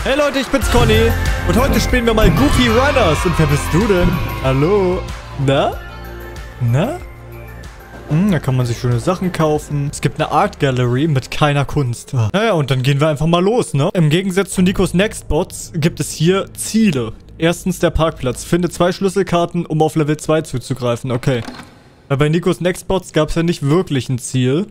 Hey Leute, ich bin's Conny und heute spielen wir mal Goofy Runners. Und wer bist du denn? Hallo? Na? Na? Da kann man sich schöne Sachen kaufen. Es gibt eine Art Gallery mit keiner Kunst. Naja, und dann gehen wir einfach mal los, ne? Im Gegensatz zu Nikos Nextbots gibt es hier Ziele. Erstens der Parkplatz. Finde 2 Schlüsselkarten, um auf Level 2 zuzugreifen. Okay. Weil bei Nikos Nextbots gab es ja nicht wirklich ein Ziel.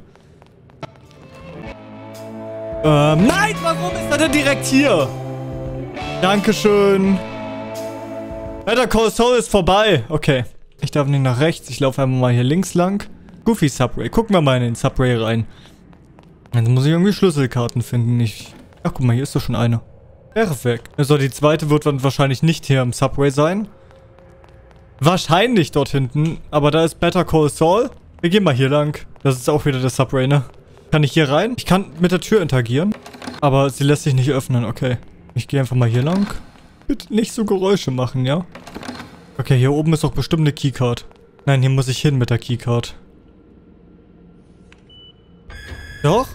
Nein! Warum ist er denn direkt hier? Dankeschön. Better Call Saul ist vorbei. Okay. Ich darf nicht nach rechts. Ich laufe einfach mal hier links lang. Goofy Subway. Gucken wir mal in den Subway rein. Jetzt muss ich irgendwie Schlüsselkarten finden. Ach, guck mal, hier ist doch schon eine. Perfekt. Also die zweite wird dann wahrscheinlich nicht hier im Subway sein. Wahrscheinlich dort hinten. Aber da ist Better Call Saul. Wir gehen mal hier lang. Das ist auch wieder der Subway, ne? Kann ich hier rein? Ich kann mit der Tür interagieren. Aber sie lässt sich nicht öffnen. Okay. Ich gehe einfach mal hier lang. Bitte nicht so Geräusche machen, ja? Okay, hier oben ist doch bestimmt eine Keycard. Nein, hier muss ich hin mit der Keycard. Doch?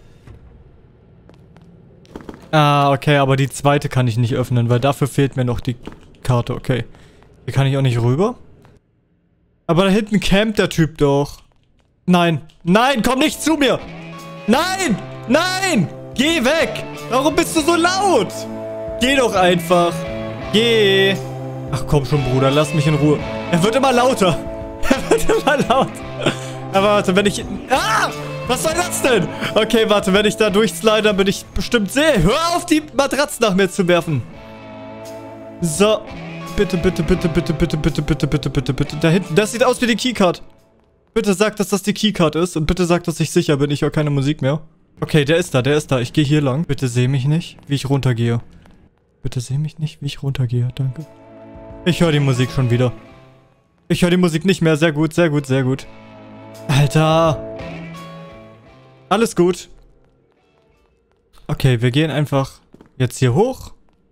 Ah, okay, aber die zweite kann ich nicht öffnen, weil dafür fehlt mir noch die Karte. Okay. Hier kann ich auch nicht rüber. Aber da hinten campt der Typ doch. Nein. Nein, komm nicht zu mir! Nein! Nein! Geh weg! Warum bist du so laut? Geh doch einfach. Geh. Ach komm schon, Bruder, lass mich in Ruhe. Er wird immer lauter. Er wird immer lauter. Aber warte, wenn ich... Ah! Was soll das denn? Okay, warte, wenn ich da durchslide, dann bin ich bestimmt sehr... Hör auf, die Matratze nach mir zu werfen. So. Bitte, bitte, bitte, bitte, bitte, bitte, bitte, bitte, bitte, bitte. Da hinten, das sieht aus wie die Keycard. Bitte sag, dass das die Keycard ist. Und bitte sag, dass ich sicher bin. Ich höre keine Musik mehr. Okay, der ist da, der ist da. Ich gehe hier lang. Bitte seh mich nicht, wie ich runtergehe. Bitte seh mich nicht, wie ich runtergehe. Danke. Ich höre die Musik schon wieder. Ich höre die Musik nicht mehr. Sehr gut, sehr gut, sehr gut. Alter. Alles gut. Okay, wir gehen einfach jetzt hier hoch.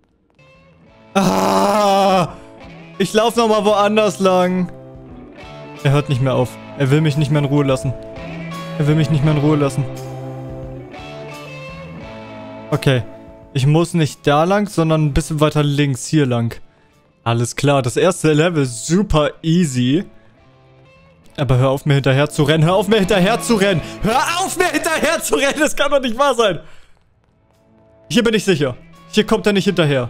Ah! Ich laufe nochmal woanders lang. Er hört nicht mehr auf. Er will mich nicht mehr in Ruhe lassen. Er will mich nicht mehr in Ruhe lassen. Okay. Ich muss nicht da lang, sondern ein bisschen weiter links hier lang. Alles klar. Das erste Level ist super easy. Aber hör auf, mir hinterher zu rennen. Hör auf, mir hinterher zu rennen. Hör auf, mir hinterher zu rennen. Das kann doch nicht wahr sein. Hier bin ich sicher. Hier kommt er nicht hinterher.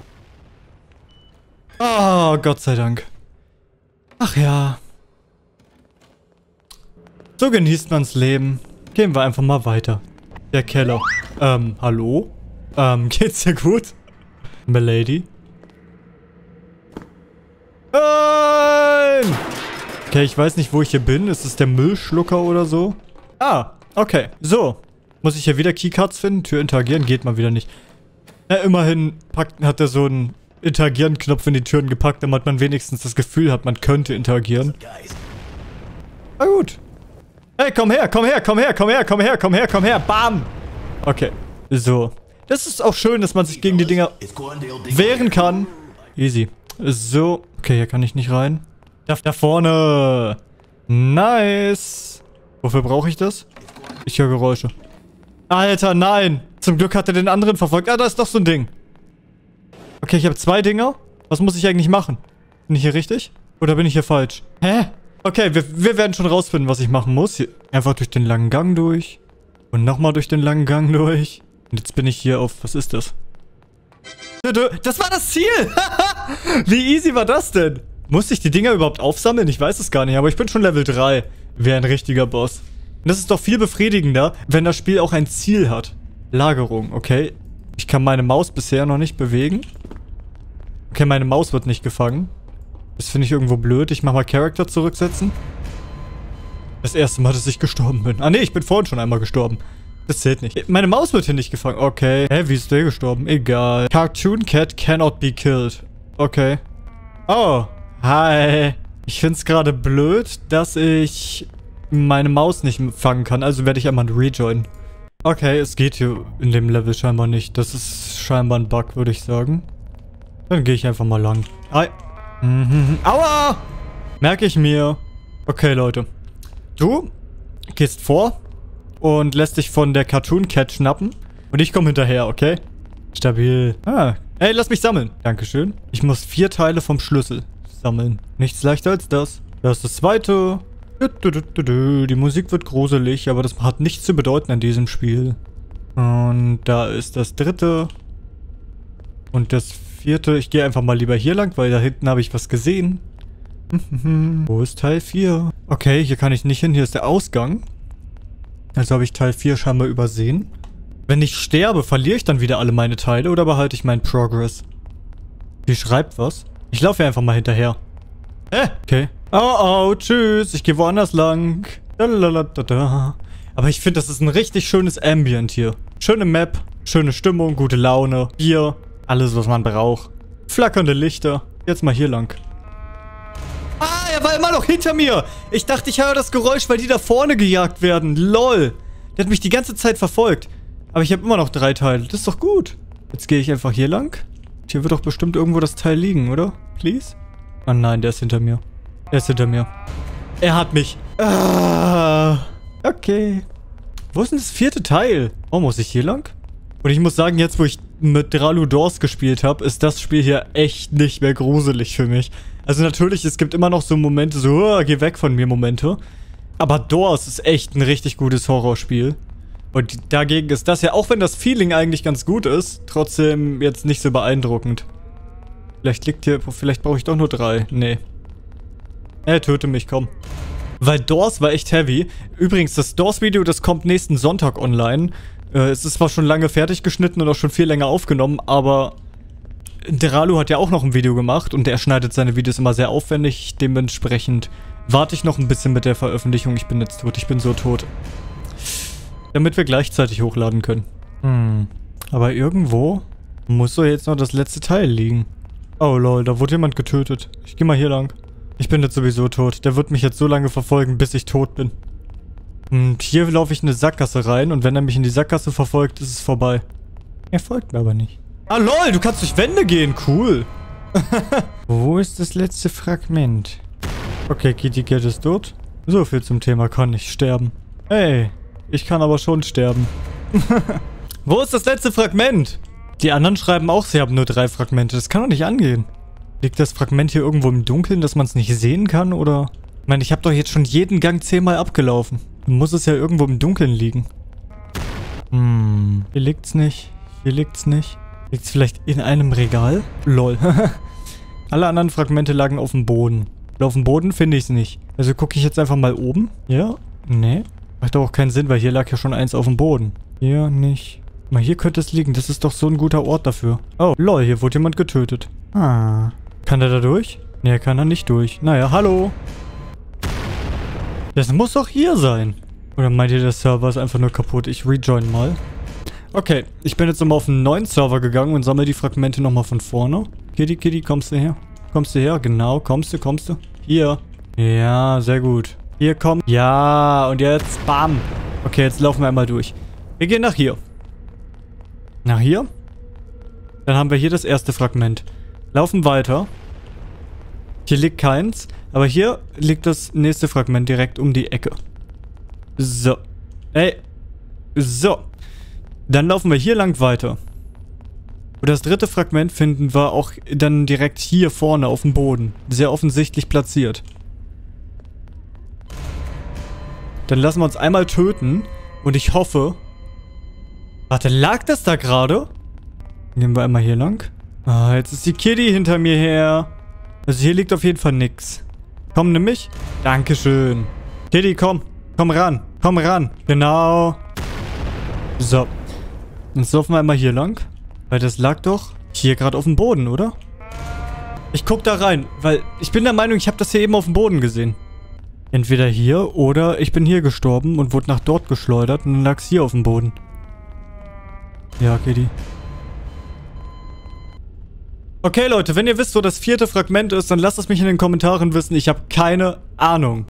Oh, Gott sei Dank. Ach ja. So genießt man's Leben. Gehen wir einfach mal weiter. Der Keller. Hallo? Geht's dir gut? Milady? Nein! Okay, ich weiß nicht, wo ich hier bin. Ist es der Müllschlucker oder so? Ah, okay. So. Muss ich hier wieder Keycards finden? Tür interagieren? Geht mal wieder nicht. Na, immerhin hat er so einen Interagieren-Knopf in die Türen gepackt, damit man wenigstens das Gefühl hat, man könnte interagieren. Na gut. Hey, komm her, komm her, komm her, komm her, komm her, komm her, komm her. Bam! Okay. So. Das ist auch schön, dass man sich gegen die Dinger wehren kann. Easy. So. Okay, hier kann ich nicht rein. Da vorne. Nice. Wofür brauche ich das? Ich höre Geräusche. Alter, nein. Zum Glück hat er den anderen verfolgt. Ah, da ist doch so ein Ding. Okay, ich habe 2 Dinger. Was muss ich eigentlich machen? Bin ich hier richtig? Oder bin ich hier falsch? Hä? Okay, wir werden schon rausfinden, was ich machen muss. Hier einfach durch den langen Gang durch. Und nochmal durch den langen Gang durch. Und jetzt bin ich hier auf... Was ist das? Das war das Ziel! Wie easy war das denn? Musste ich die Dinger überhaupt aufsammeln? Ich weiß es gar nicht, aber ich bin schon Level 3. Wäre ein richtiger Boss. Und das ist doch viel befriedigender, wenn das Spiel auch ein Ziel hat. Lagerung, okay. Ich kann meine Maus bisher noch nicht bewegen. Okay, meine Maus wird nicht gefangen. Das finde ich irgendwo blöd. Ich mach mal Charakter zurücksetzen. Das erste Mal, dass ich gestorben bin. Ah, nee, ich bin vorhin schon einmal gestorben. Das zählt nicht. Meine Maus wird hier nicht gefangen. Okay. Hä, wie ist der gestorben? Egal. Cartoon Cat cannot be killed. Okay. Oh. Hi. Ich find's gerade blöd, dass ich meine Maus nicht fangen kann. Also werde ich einmal rejoinen. Okay, es geht hier in dem Level scheinbar nicht. Das ist scheinbar ein Bug, würde ich sagen. Dann gehe ich einfach mal lang. Hi. Aua! Merke ich mir. Okay, Leute. Du gehst vor und lässt dich von der Cartoon Cat schnappen. Und ich komme hinterher, okay? Stabil. Ah. Ey, lass mich sammeln. Dankeschön. Ich muss 4 Teile vom Schlüssel sammeln. Nichts leichter als das. Das ist das zweite. Die Musik wird gruselig, aber das hat nichts zu bedeuten in diesem Spiel. Und da ist das dritte. Und das vierte. Ich gehe einfach mal lieber hier lang, weil da hinten habe ich was gesehen. Wo ist Teil 4? Okay, hier kann ich nicht hin. Hier ist der Ausgang. Also habe ich Teil 4 scheinbar übersehen. Wenn ich sterbe, verliere ich dann wieder alle meine Teile oder behalte ich meinen Progress? Die schreibt was. Ich laufe einfach mal hinterher. Okay. Oh, tschüss. Ich gehe woanders lang. Aber ich finde, das ist ein richtig schönes Ambient hier. Schöne Map, schöne Stimmung, gute Laune, Bier, alles, was man braucht. Flackernde Lichter. Jetzt mal hier lang. Ah, er war immer noch hinter mir. Ich dachte, ich höre das Geräusch, weil die da vorne gejagt werden. Lol. Der hat mich die ganze Zeit verfolgt. Aber ich habe immer noch 3 Teile. Das ist doch gut. Jetzt gehe ich einfach hier lang. Hier wird doch bestimmt irgendwo das Teil liegen, oder? Please? Oh nein, der ist hinter mir. Er ist hinter mir. Er hat mich. Ah, okay. Wo ist denn das 4. Teil? Oh, muss ich hier lang? Und ich muss sagen, jetzt wo ich mit Dralu Doors gespielt habe, ist das Spiel hier echt nicht mehr gruselig für mich. Also natürlich, es gibt immer noch so Momente, so, oh, geh weg von mir Momente. Aber Doors ist echt ein richtig gutes Horrorspiel. Und dagegen ist das ja, auch wenn das Feeling eigentlich ganz gut ist, trotzdem jetzt nicht so beeindruckend. Vielleicht brauche ich doch nur 3. Nee. Töte mich, komm. Weil Doors war echt heavy. Übrigens, das Doors-Video, das kommt nächsten Sonntag online. Es ist zwar schon lange fertig geschnitten und auch schon viel länger aufgenommen, aber Dralu hat ja auch noch ein Video gemacht und der schneidet seine Videos immer sehr aufwendig. Dementsprechend warte ich noch ein bisschen mit der Veröffentlichung. Ich bin jetzt tot, ich bin so tot. Damit wir gleichzeitig hochladen können. Aber irgendwo muss doch jetzt noch das letzte Teil liegen. Oh lol, da wurde jemand getötet. Ich geh mal hier lang. Ich bin jetzt sowieso tot. Der wird mich jetzt so lange verfolgen, bis ich tot bin. Und hier laufe ich in eine Sackgasse rein und wenn er mich in die Sackgasse verfolgt, ist es vorbei. Er folgt mir aber nicht. Ah lol, du kannst durch Wände gehen. Cool. Wo ist das letzte Fragment? Okay, Kitty Cat ist tot. So viel zum Thema kann nicht sterben. Hey, ich kann aber schon sterben. Wo ist das letzte Fragment? Die anderen schreiben auch, sie haben nur 3 Fragmente. Das kann doch nicht angehen. Liegt das Fragment hier irgendwo im Dunkeln, dass man es nicht sehen kann, oder? Ich meine, ich habe doch jetzt schon jeden Gang 10-mal abgelaufen. Dann muss es ja irgendwo im Dunkeln liegen. Hier liegt's nicht. Hier liegt's nicht. Liegt's vielleicht in einem Regal? Lol. Alle anderen Fragmente lagen auf dem Boden. Und auf dem Boden finde ich es nicht. Also gucke ich jetzt einfach mal oben. Ja? Nee. Macht doch auch keinen Sinn, weil hier lag ja schon eins auf dem Boden. Hier nicht. Mal hier könnte es liegen. Das ist doch so ein guter Ort dafür. Oh, lol, hier wurde jemand getötet. Ah. Kann der da durch? Nee, kann er nicht durch. Naja, hallo. Das muss doch hier sein. Oder meint ihr, der Server ist einfach nur kaputt? Ich rejoin mal. Okay, ich bin jetzt nochmal auf einen neuen Server gegangen und sammle die Fragmente nochmal von vorne. Kitty, kommst du her? Kommst du her? Genau, kommst du? Hier. Ja, sehr gut. Hier, komm. Ja, und jetzt, bam. Okay, jetzt laufen wir einmal durch. Wir gehen nach hier. Nach hier. Dann haben wir hier das erste Fragment. Laufen weiter. Hier liegt keins. Aber hier liegt das nächste Fragment direkt um die Ecke. So. Ey. So. Dann laufen wir hier lang weiter. Und das dritte Fragment finden wir auch dann direkt hier vorne auf dem Boden. Sehr offensichtlich platziert. Dann lassen wir uns einmal töten. Und ich hoffe... Warte, lag das da gerade? Gehen wir einmal hier lang. Ah, jetzt ist die Kitty hinter mir her. Also hier liegt auf jeden Fall nix. Komm, nimm mich. Dankeschön. Kitty, komm. Komm ran. Komm ran. Genau. So. Jetzt laufen wir einmal hier lang. Weil das lag doch hier gerade auf dem Boden, oder? Ich guck da rein, weil ich bin der Meinung, ich habe das hier eben auf dem Boden gesehen. Entweder hier oder ich bin hier gestorben und wurde nach dort geschleudert und dann lag es hier auf dem Boden. Ja, Kitty. Okay, Leute, wenn ihr wisst, wo das vierte Fragment ist, dann lasst es mich in den Kommentaren wissen. Ich habe keine Ahnung.